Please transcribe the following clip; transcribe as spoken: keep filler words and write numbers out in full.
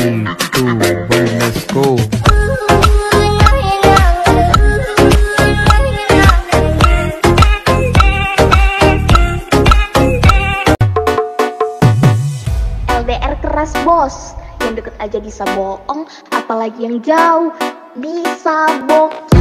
three, two, one, let's go. L D R keras bos, yang deket aja bisa bohong, apalagi yang jauh bisa bohong.